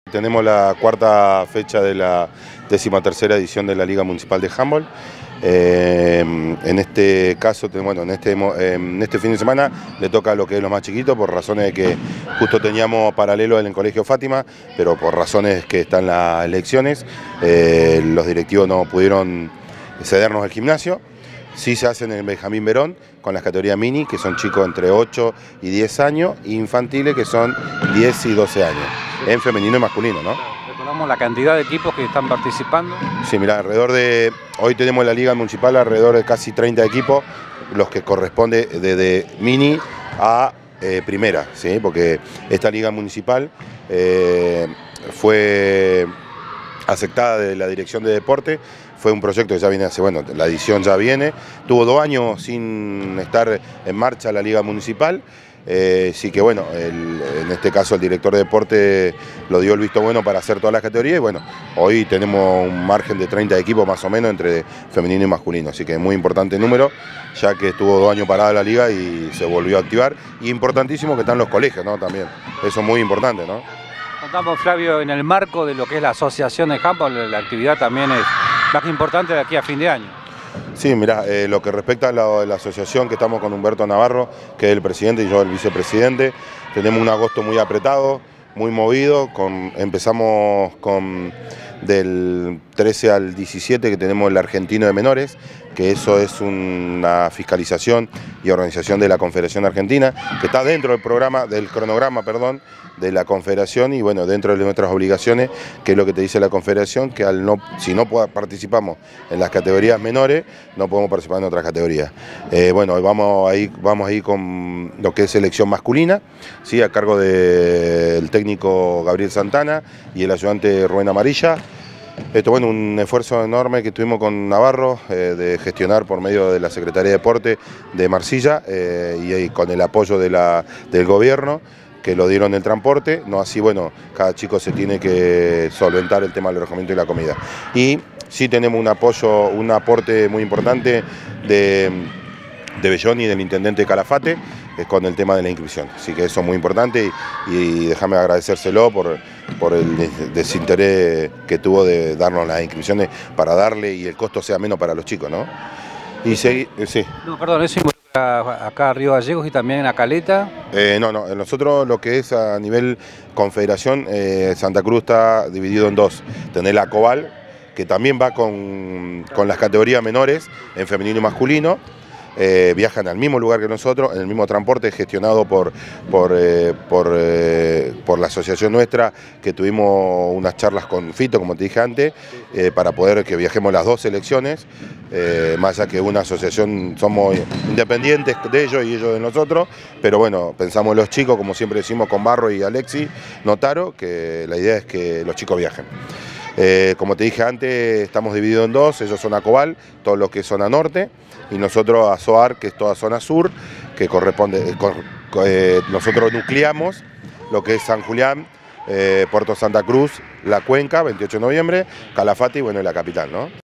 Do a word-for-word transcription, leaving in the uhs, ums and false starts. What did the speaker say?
Tenemos la cuarta fecha de la decimatercera edición de la Liga Municipal de Handball. Eh, en este caso, bueno, en este, en este fin de semana le toca a lo que es los más chiquitos, por razones de que justo teníamos paralelo en el Colegio Fátima, pero por razones que están las elecciones, eh, los directivos no pudieron cedernos el gimnasio. Sí se hacen en el Benjamín Verón con las categorías mini, que son chicos entre ocho y diez años, e infantiles, que son diez y doce años, en femenino y masculino, ¿no? Recordamos la cantidad de equipos que están participando. Sí, mira, alrededor de, hoy tenemos en la Liga Municipal alrededor de casi treinta equipos, los que corresponde desde mini a eh, primera, ¿sí? Porque esta Liga Municipal eh, fue aceptada de la Dirección de Deporte. Fue un proyecto que ya viene hace, bueno, la edición ya viene. Tuvo dos años sin estar en marcha la Liga Municipal. Eh, sí que bueno, el, en este caso el director de deporte lo dio el visto bueno para hacer todas las categorías y bueno, hoy tenemos un margen de treinta equipos más o menos entre femenino y masculino, así que es muy importante el número, ya que estuvo dos años parada la liga y se volvió a activar. Y importantísimo que están los colegios, ¿no? También, eso es muy importante, ¿no? Contamos, Flavio, en el marco de lo que es la asociación de handball, la actividad también es más importante de aquí a fin de año. Sí, mirá, eh, lo que respecta a la, la asociación, que estamos con Humberto Navarro, que es el presidente y yo el vicepresidente, tenemos un agosto muy apretado, muy movido, con, empezamos con del trece al diecisiete que tenemos el argentino de menores, que eso es una fiscalización y organización de la Confederación Argentina, que está dentro del programa, del cronograma, perdón, de la Confederación y bueno, dentro de nuestras obligaciones, que es lo que te dice la Confederación, que al no, si no participamos en las categorías menores, no podemos participar en otras categorías. Eh, bueno, vamos a, ir, vamos a ir con lo que es selección masculina, ¿sí? A cargo del técnico Gabriel Santana y el ayudante Rubén Amarilla. Esto, bueno, un esfuerzo enorme que tuvimos con Navarro eh, de gestionar por medio de la Secretaría de Deporte de Marsella eh, y, y con el apoyo de la, del gobierno, que lo dieron el transporte, no así, bueno, cada chico se tiene que solventar el tema del alojamiento y la comida. Y sí tenemos un apoyo, un aporte muy importante de, de Belloni y del intendente Calafate, eh, con el tema de la inscripción. Así que eso es muy importante y, y déjame agradecérselo por, por el desinterés que tuvo de darnos las inscripciones para darle y el costo sea menos para los chicos, ¿no? Y seguir, sí. No, perdón, eso acá a Río Gallegos y también a Caleta. Eh, no, no, nosotros lo que es a nivel confederación, eh, Santa Cruz está dividido en dos. Tenés la Cobal, que también va con, con las categorías menores, en femenino y masculino. Eh, viajan al mismo lugar que nosotros, en el mismo transporte, gestionado por, por, eh, por, eh, por la asociación nuestra, que tuvimos unas charlas con Fito, como te dije antes, eh, para poder que viajemos las dos selecciones, eh, más allá que una asociación somos independientes de ellos y ellos de nosotros, pero bueno, pensamos en los chicos, como siempre decimos con Barro y Alexi Notaro, que la idea es que los chicos viajen. Eh, como te dije antes, estamos divididos en dos, ellos son a Cobal, todo lo que es zona norte, y nosotros a Soar, que es toda zona sur, que corresponde, eh, nosotros nucleamos lo que es San Julián, eh, Puerto Santa Cruz, La Cuenca, veintiocho de noviembre, Calafate y bueno, la capital, ¿no?